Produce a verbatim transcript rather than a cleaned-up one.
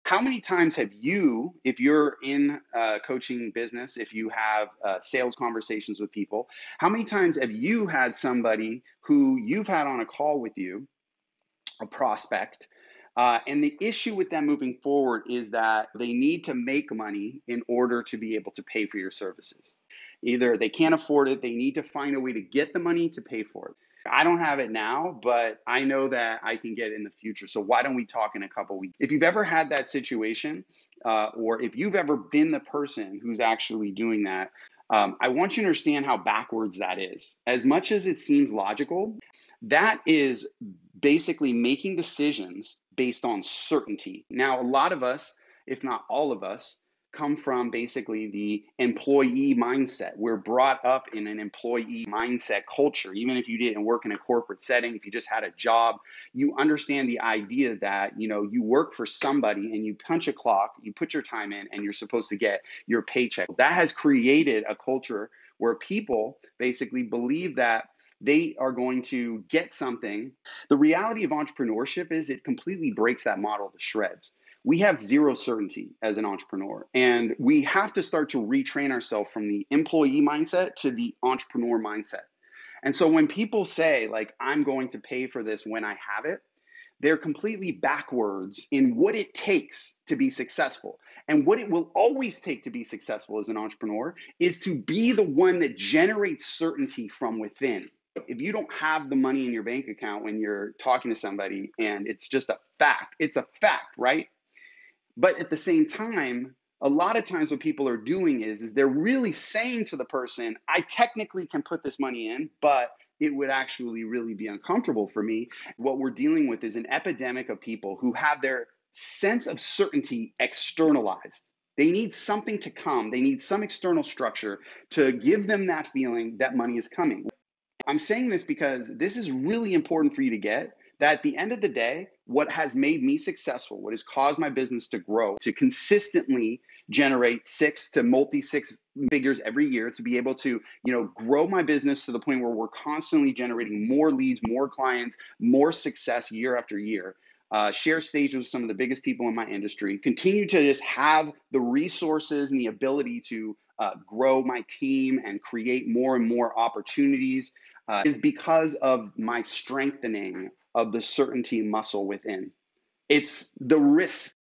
How many times have you, if you're in a coaching business, if you have uh, sales conversations with people, how many times have you had somebody who you've had on a call with you, a prospect, uh, and the issue with them moving forward is that they need to make money in order to be able to pay for your services. Either they can't afford it, they need to find a way to get the money to pay for it. I don't have it now, but I know that I can get it in the future. So why don't we talk in a couple weeks? If you've ever had that situation, uh, or if you've ever been the person who's actually doing that, um, I want you to understand how backwards that is. As much as it seems logical, that is basically making decisions based on certainty. Now, a lot of us, if not all of us, come from basically the employee mindset. We're brought up in an employee mindset culture. Even if you didn't work in a corporate setting, if you just had a job, you understand the idea that, you know, you work for somebody and you punch a clock, you put your time in, and you're supposed to get your paycheck. That has created a culture where people basically believe that they are going to get something. The reality of entrepreneurship is it completely breaks that model to shreds. We have zero certainty as an entrepreneur, and we have to start to retrain ourselves from the employee mindset to the entrepreneur mindset. And so when people say, like, I'm going to pay for this when I have it, they're completely backwards in what it takes to be successful. And what it will always take to be successful as an entrepreneur is to be the one that generates certainty from within. If you don't have the money in your bank account when you're talking to somebody and it's just a fact, it's a fact, right? But at the same time, a lot of times what people are doing is, is they're really saying to the person, I technically can put this money in, but it would actually really be uncomfortable for me. What we're dealing with is an epidemic of people who have their sense of certainty externalized. They need something to come. They need some external structure to give them that feeling that money is coming. I'm saying this because this is really important for you to get that at the end of the day, what has made me successful, what has caused my business to grow, to consistently generate six to multi six figures every year, to be able to, you know, grow my business to the point where we're constantly generating more leads, more clients, more success year after year. Uh, share stages with some of the biggest people in my industry, continue to just have the resources and the ability to uh, grow my team and create more and more opportunities uh, is because of my strengthening of the certainty muscle within. It's the risk